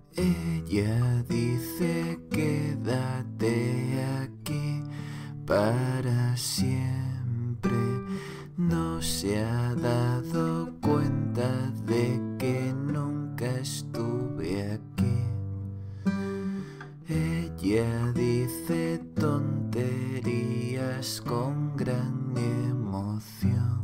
Ella dice quédate aquí para siempre. No se ha dado cuenta de que nunca estuve aquí. Ella dice tonterías con gran emoción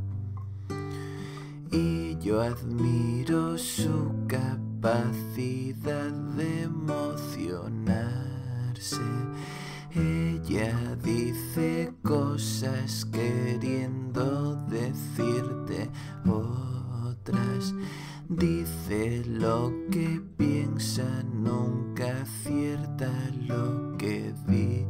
y yo admiro su capacidad de emocionarse. Ella dice cosas queriendo decirte otras. Dice lo que piensa, nunca acierta lo que dice.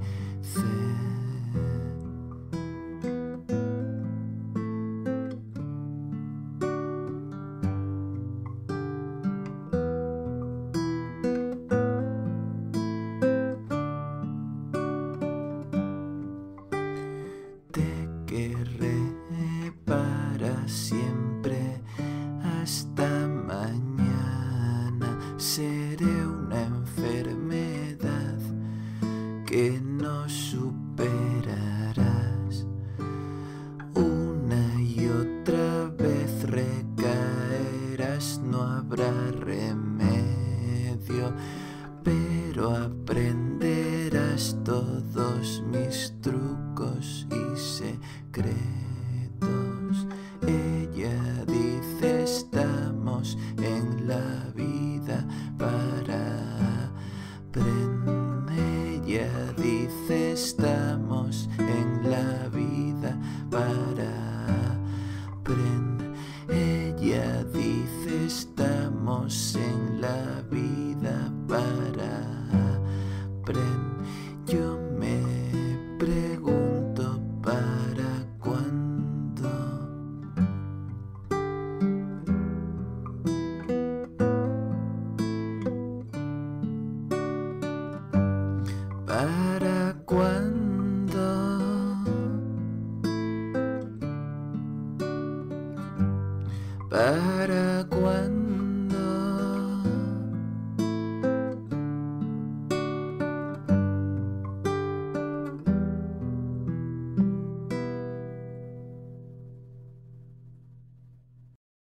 Te querré para siempre hasta mañana. Seré una enfermedad que no superarás. Una y otra vez recaerás, no habrá remedio, pero aprenderás todos mis trucos y secretos. Ella dice estamos en la vida para aprender. Ella dice estamos en la vida para aprender. Ella dice estamos en la vida para aprender. Yo me pregunto para cuándo. ¿Para cuándo? ¿Para cuándo?